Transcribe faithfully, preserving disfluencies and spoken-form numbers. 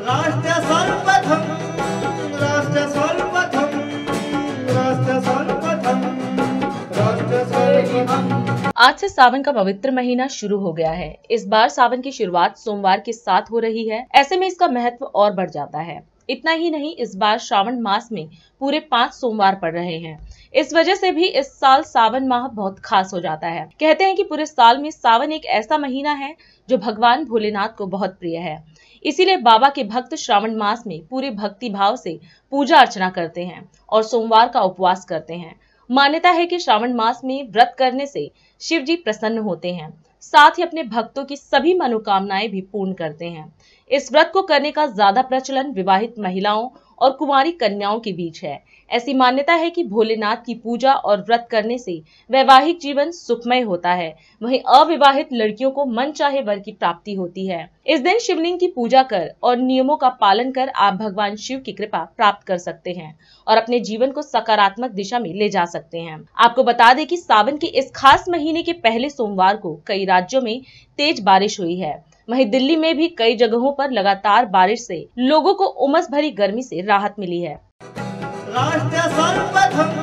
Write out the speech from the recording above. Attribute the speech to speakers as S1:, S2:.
S1: राष्ट्र सर्वप्रथम राष्ट्र सर्वप्रथम राष्ट्र सर्वप्रथम राष्ट्र सर्वप्रथम।
S2: आज से सावन का पवित्र महीना शुरू हो गया है। इस बार सावन की शुरुआत सोमवार के साथ हो रही है। ऐसे में इसका महत्व और बढ़ जाता है। इतना ही नहीं, इस बार श्रावण मास में पूरे पांच सोमवार पड़ रहे हैं। इस वजह से भी इस साल सावन माह बहुत खास हो जाता है। कहते हैं कि पूरे साल में सावन एक ऐसा महीना है जो भगवान भोलेनाथ को बहुत प्रिय है। इसीलिए बाबा के भक्त श्रावण मास में पूरे भक्ति भाव से पूजा अर्चना करते हैं और सोमवार का उपवास करते हैं। मान्यता है कि श्रावण मास में व्रत करने से शिव जी प्रसन्न होते हैं, साथ ही अपने भक्तों की सभी मनोकामनाएं भी पूर्ण करते हैं। इस व्रत को करने का ज्यादा प्रचलन विवाहित महिलाओं और कुंवारी कन्याओं के बीच है। ऐसी मान्यता है कि भोलेनाथ की पूजा और व्रत करने से वैवाहिक जीवन सुखमय होता है। वहीं अविवाहित लड़कियों को मनचाहे वर की प्राप्ति होती है। इस दिन शिवलिंग की पूजा कर और नियमों का पालन कर आप भगवान शिव की कृपा प्राप्त कर सकते हैं और अपने जीवन को सकारात्मक दिशा में ले जा सकते हैं। आपको बता दें कि सावन के इस खास महीने के पहले सोमवार को कई राज्यों में तेज बारिश हुई है। वहीं दिल्ली में भी कई जगहों पर लगातार बारिश से लोगों को उमस भरी गर्मी से राहत मिली है।
S1: राष्ट्र सर्वप्रथम